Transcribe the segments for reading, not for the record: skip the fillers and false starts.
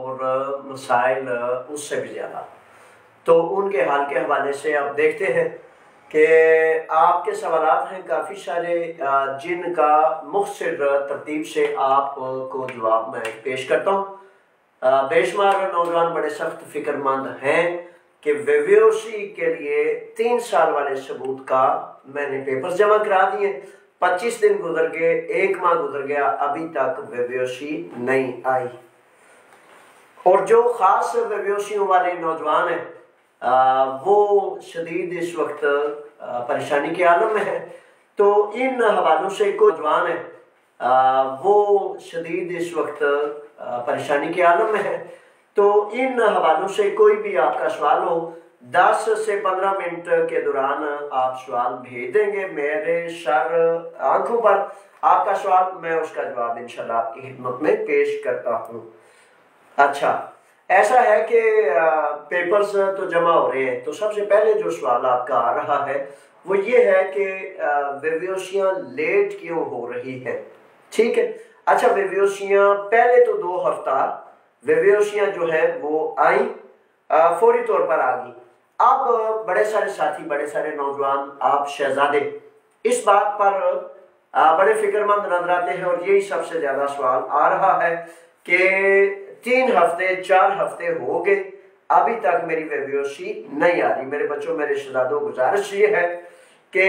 और मसाइल उससे भी ज़्यादा। तो उनके हाल के हवाले से अब देखते हैं कि आपके सवालात हैं काफ़ी सारे, जिनका मुख्तसर तरतीब से आपको जवाब मैं पेश करता हूँ। बेशुमार नौजवान बड़े सख्त फिक्रमंद हैं कि वेव्योसी के लिए 3 साल वाले सबूत का मैंने पेपर जमा करा दिए, 25 दिन गुजर गए, 1 माह गुजर गया, अभी तक वेव्योसी नहीं आई। और जो ख़ास वेव्योसियों वाले नौजवान हैं वो शदीद इस वक्त परेशानी के आलम में है। तो इन हवालों से कोई नौजवान है वो शदीद इस वक्त परेशानी के आलम में है। तो इन हवालों से कोई भी आपका सवाल हो, 10 से 15 मिनट के दौरान आप सवाल भेज देंगे मेरे सर आंखों पर। आपका सवाल मैं उसका जवाब इंशाल्लाह आपकी खिदमत में पेश करता हूँ। अच्छा, ऐसा है कि पेपर्स तो जमा हो रहे हैं, तो सबसे पहले जो सवाल आपका आ रहा है वो ये है कि वेव्योसियाँ लेट क्यों हो रही है। ठीक है, अच्छा, वेव्योसियाँ पहले तो 2 हफ्ता वेव्योसियाँ जो है वो आई, फौरी तौर पर आ गई। अब बड़े सारे साथी, बड़े सारे नौजवान, आप शहजादे इस बात पर बड़े फिक्रमंद नजर आते हैं और यही सबसे ज्यादा सवाल आ रहा है कि 3 हफ्ते 4 हफ्ते हो गए, अभी तक मेरी वेव्योसी नहीं आ रही। मेरे बच्चों, मेरे शहजादों, गुजारिश ये है कि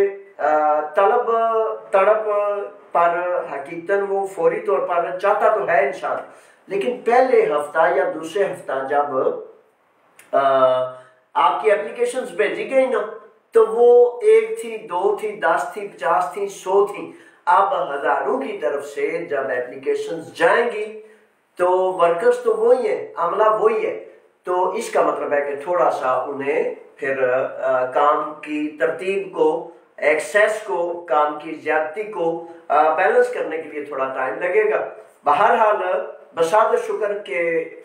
तड़प पर हकीकतन वो फौरी तौर पर चाहता तो है इंसान, लेकिन पहले हफ्ता या दूसरे हफ्ता जब आपकी एप्लीकेशंस भेजी गई ना, तो वो 1 थी, 2 थी, 10 थी, 50 थी, 100 थी। अब हजारों की तरफ से जब एप्लीकेशंस जाएंगी तो वर्कर्स तो वही है, अमला वही है। तो इसका मतलब है कि थोड़ा सा उन्हें फिर काम की तरतीब को, एक्सेस को, काम की ज्यादती को बैलेंस करने के लिए थोड़ा टाइम लगेगा। बहरहाल बसात शुक्र के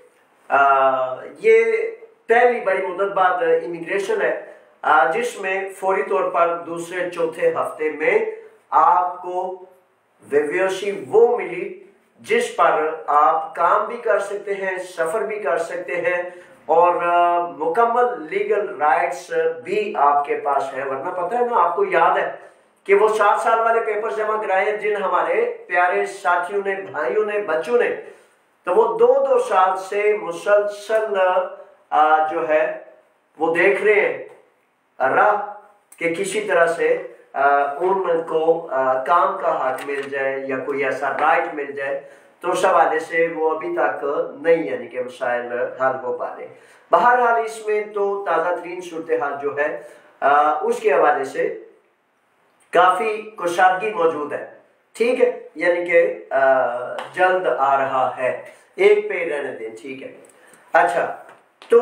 ये पहली बड़ी मुद्दत बाद इमिग्रेशन है जिसमें फौरी तौर पर दूसरे चौथे हफ्ते में आपको वेव्योसी वो मिली जिस पर आप काम भी कर सकते हैं, सफर भी कर सकते हैं और मुकम्मल लीगल राइट्स भी आपके पास है। वरना पता है ना, आपको याद है कि वो 7 साल वाले पेपर जमा कराए जिन हमारे प्यारे साथियों ने, भाइयों ने, बच्चों ने, तो वो 2-2 साल से मुसलसल जो है वो देख रहे हैं राह कि किसी तरह से उनको काम का हक मिल जाए या कोई ऐसा राइट मिल जाए। तो उस हवाले से वो अभी तक नहीं, यानी कि मसाइल हल हो पा रहे। बहरहाल इसमें तो ताज़ा तरीन सूरत हाल जो है उसके हवाले से काफ़ी कुशादगी मौजूद है। ठीक है, यानी कि जल्द आ रहा है, एक पे रहने दें। ठीक है, अच्छा, तो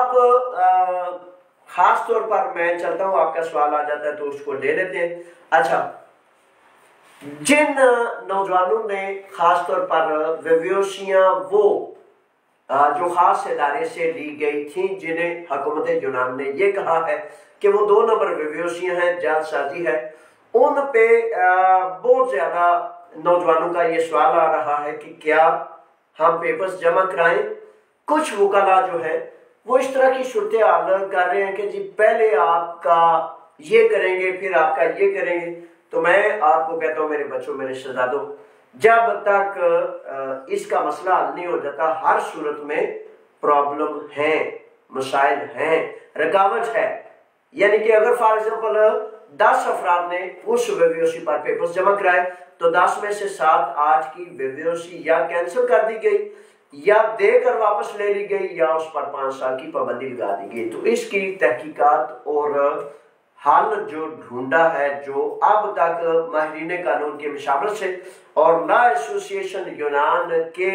अब खास तौर पर मैं चलता हूं, आपका सवाल आ जाता है तो उसको ले लेते हैं। अच्छा, जिन नौजवानों ने खास तौर पर वेव्योसियां वो जो खास इदारे से ली गई थी, जिन्हें हुकूमत यूनान ने ये कहा है कि वो 2 नंबर वेव्योसियां हैं, जालसाजी है, उन पे बहुत ज्यादा नौजवानों का ये सवाल आ रहा है कि क्या हम पेपर्स जमा कराएं। कुछ वकाला जो है वो इस तरह की सूरत हाल कर रहे हैं कि जी पहले आपका ये करेंगे, फिर आपका ये करेंगे। तो मैं आपको कहता हूँ मेरे बच्चों, मेरे शहजादों, जब तक इसका मसला हल नहीं हो जाता, हर सूरत में प्रॉब्लम है, मसाइल हैं, रुकावट है। यानी कि अगर फॉर एग्जाम्पल 10 अफराद ने उस वेव्योसी पर पेपर्स जमा कराए तो 10 में से 7-8 की वेव्योसी या कैंसिल कर दी गई या देकर वापस ले ली गई या उस पर 5 साल की पाबंदी लगा दी गई। तो इसकी तहकीकात और हल जो ढूंढा है, जो अब तक माहिरीन कानून के मशावरत से और लॉ एसोसिएशन यूनान के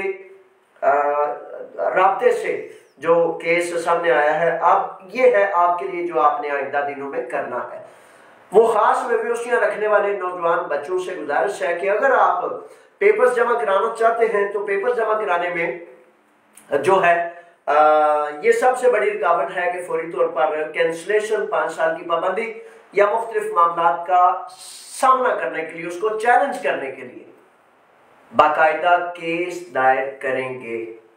राब्ते से जो केस सामने आया है, अब ये है आपके लिए जो आपने आइंदा दिनों में करना है। वो खास वेव्योसियां रखने वाले नौजवान बच्चों से गुजारिश है कि अगर आप पेपर्स जमा कराना चाहते हैं तो पेपर जमा कराने में जो है ये सबसे बड़ी रुकावट है कि फौरी तौर पर कैंसलेशन, 5 साल की पाबंदी या मुख्तलिफ मामला का सामना करने के लिए, उसको चैलेंज करने के लिए बाकायदा केस दायर करेंगे।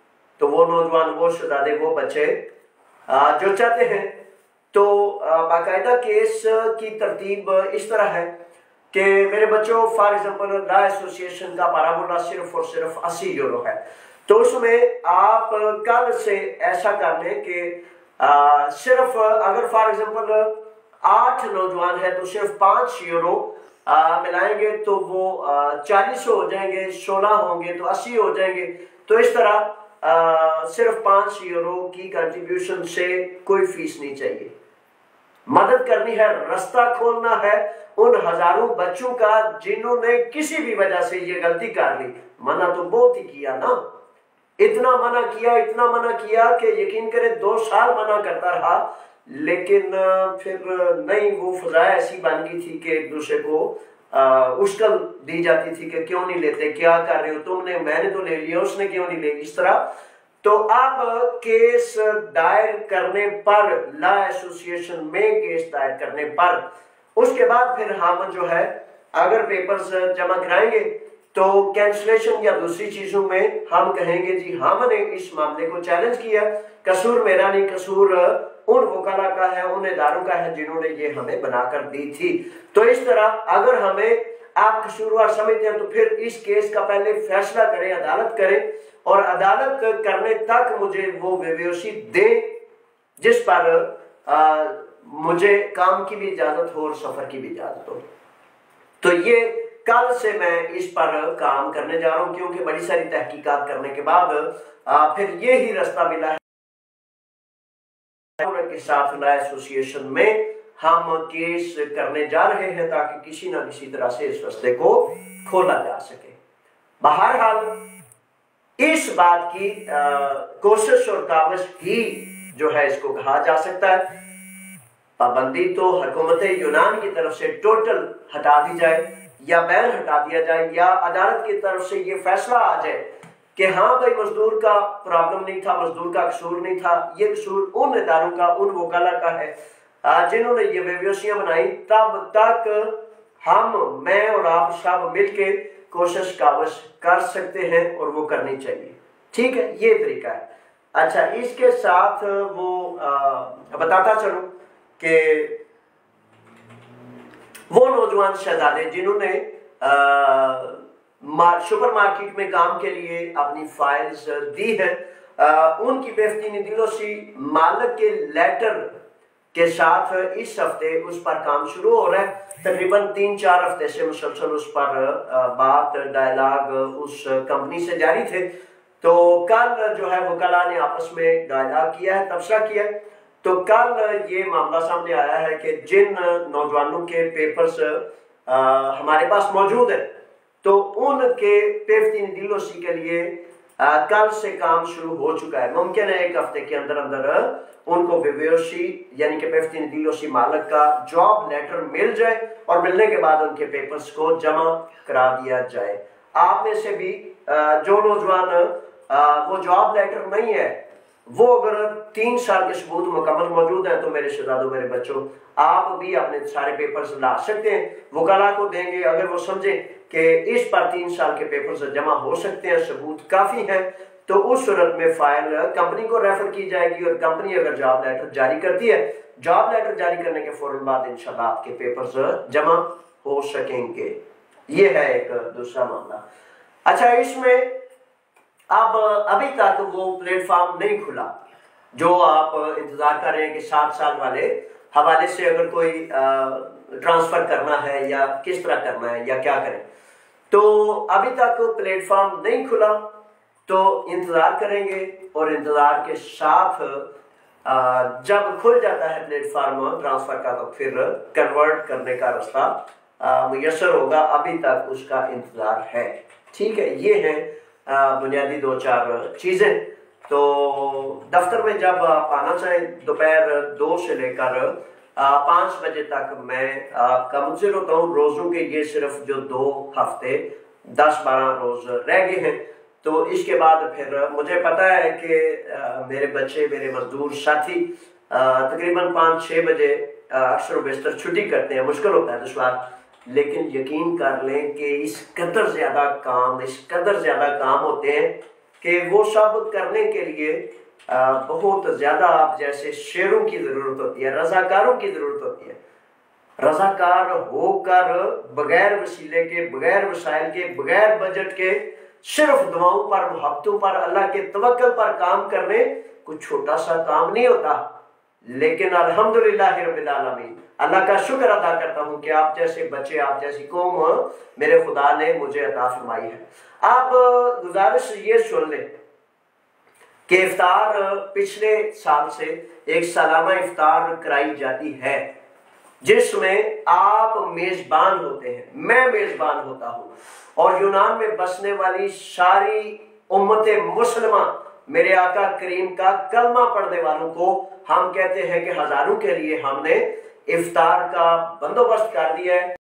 तो वो नौजवान, वो शुदादे, वो बच्चे जो चाहते हैं, तो बाकायदा केस की तरतीब इस तरह है कि मेरे बच्चों, फॉर एग्जांपल लॉ एसोसिएशन का पारामूला सिर्फ और सिर्फ 80 यूरो है। तो उसमें आप कल से ऐसा कर लें कि सिर्फ अगर फॉर एग्जांपल 8 नौजवान है तो सिर्फ 5 यूरो मिलाएंगे तो वो 40 हो जाएंगे, 16 होंगे तो 80 हो जाएंगे। तो इस तरह सिर्फ 5 यूरो की कंट्रीब्यूशन से कोई फीस नहीं चाहिए। मदद करनी है, रास्ता खोलना है उन हजारों बच्चों का जिन्होंने किसी भी वजह से ये गलती कर ली। मना तो बहुत ही किया ना, इतना मना किया, इतना मना किया कि यकीन करें 2 साल मना करता रहा, लेकिन फिर नहीं, वो फजा ऐसी बन गई थी कि एक दूसरे को उश्कल दी जाती थी कि क्यों नहीं लेते, क्या कर रहे हो तुमने, मैंने तो ले लिया, उसने क्यों नहीं ले, इस तरह। तो अब केस दायर करने पर, लॉ एसोसिएशन में केस दायर करने पर, उसके बाद फिर हम जो है अगर पेपर्स जमा कराएंगे तो कैंसलेशन या दूसरी चीजों में हम कहेंगे जी हमने इस मामले को चैलेंज किया, कसूर मेरा नहीं, कसूर उन वकाला का है, उन इदारों का है जिन्होंने ये हमें बनाकर दी थी। तो इस तरह अगर हमें आप कसूरवार समझते हैं तो फिर इस केस का पहले फैसला करें, अदालत करें, और अदालत करने तक मुझे वो वेव्योसी दे जिस पर मुझे काम की भी इजाजत हो और सफर की भी इजाजत हो। तो ये कल से मैं इस पर काम करने जा रहा हूं, क्योंकि बड़ी सारी तहकीकात करने के बाद फिर ये ही रास्ता मिला है के साथ लॉ एसोसिएशन में हम केस करने जा रहे हैं ताकि किसी ना किसी तरह से इस रास्ते को खोला जा सके। बहरहाल इस बात की कोशिश और काविश ही जो है इसको कहा जा सकता है। पाबंदी तो हुकूमत यूनान की तरफ से टोटल हटा दी जाए या बैन हटा दिया जाए, या अदालत की तरफ से ये फैसला आ जाए कि हाँ भाई मजदूर का प्रॉब्लम नहीं था, मजदूर का कसूर नहीं था, ये कसूर उन इदारों का, उन वकाला का है जिन्होंने ये वेव्योसियां बनाई। तब तक हम, मैं और आप सब मिलके कोशिश काविश कर सकते हैं और वो करनी चाहिए। ठीक है, ये तरीका है। अच्छा, इसके साथ वो बताता चलूं कि वो नौजवान शहजादे जिन्होंने सुपरमार्केट में काम के लिए अपनी फाइल्स दी है, उनकी बेहतरीन दिलों से मालिक के लेटर के साथ इस हफ्ते उस पर काम शुरू हो रहा है। तकरीबन 3-4 हफ्ते से मुसलसल उस पर बात, डायलॉग उस कंपनी से जारी थे। तो कल जो है वकाला ने आपस में डायलॉग किया है, तबसरा किया है। तो कल ये मामला सामने आया है कि जिन नौजवानों के पेपर्स हमारे पास मौजूद है, तो उनके पेफ्तीन दिलोसी के लिए कल से काम शुरू हो चुका है। मुमकिन है 1 हफ्ते के अंदर अंदर उनको वेव्योसी यानी कि पेफ्तीन दिलोसी मालिक का जॉब लेटर मिल जाए और मिलने के बाद उनके पेपर्स को जमा करा दिया जाए। आप में से भी जो नौजवान वो जॉब लेटर नहीं है, वो अगर 3 साल के सबूत मुकम्मल मौजूद है, तो मेरे शहजादों, मेरे बच्चों, आप भी अपने सारे पेपर्स ला सकते हैं, वकाला को देंगे। अगर वो समझे कि इस पर 3 साल के पेपर्स जमा हो सकते हैं, सबूत काफी है, तो उस सूरत में फाइल कंपनी को रेफर की जाएगी और कंपनी अगर जॉब लेटर जारी करती है, जॉब लेटर जारी करने के फौरन बाद इंशाल्लाह आपके पेपर्स जमा हो सकेंगे। ये है एक दूसरा मामला। अच्छा, इसमें अब अभी तक वो प्लेटफॉर्म नहीं खुला जो आप इंतजार कर रहे हैं कि 7 साल वाले हवाले से अगर कोई ट्रांसफर करना है या किस तरह करना है या क्या करें, तो अभी तक प्लेटफॉर्म नहीं खुला। तो इंतजार करेंगे और इंतजार के साथ जब खुल जाता है प्लेटफॉर्म ट्रांसफर का, तो फिर कन्वर्ट करने का रास्ता मुयसर होगा। अभी तक उसका इंतजार है। ठीक है, ये है बुनियादी 2-4 चीजें। तो दफ्तर में जब आप आना चाहें, दोपहर 2 से लेकर 5 बजे तक मैं आपका मुंसिर होता हूँ। रोजों के ये सिर्फ जो 2 हफ्ते 10-12 रोज रह गए हैं, तो इसके बाद फिर मुझे पता है कि मेरे बच्चे, मेरे मजदूर साथी तकरीबन 5-6 बजे अक्सर बेशतर छुट्टी करते हैं। मुश्किल होता है, दुश्वार, लेकिन यकीन कर लें कि इस कदर ज्यादा काम होते हैं कि वो सब करने के लिए बहुत ज्यादा आप जैसे शेरों की जरूरत होती है, रजाकारों की जरूरत होती है। रजाकार होकर बगैर वसीले के, बगैर वसाइल के, बगैर बजट के, सिर्फ दुआओं पर, मोहब्बतों पर, अल्लाह के तवक्कुल पर काम करने कुछ छोटा सा काम नहीं होता। लेकिन अल्हम्दुलिल्लाह रब्बिल आलमीन, अल्लाह का शुक्र अदा करता हूं कि आप जैसे बच्चे, आप जैसी कौम मेरे खुदा ने मुझे अता फरमाई है। आप गुजारिश ये सुन लें कि इफ्तार पिछले साल से एक सालाना इफ्तार कराई जाती है जिसमें आप मेजबान होते हैं, मैं मेजबान होता हूं और यूनान में बसने वाली सारी उम्मते मुसलमा मेरे आका करीम का कलमा पढ़ने वालों को हम कहते हैं कि हजारों के लिए हमने इफ्तार का बंदोबस्त कर दिया है।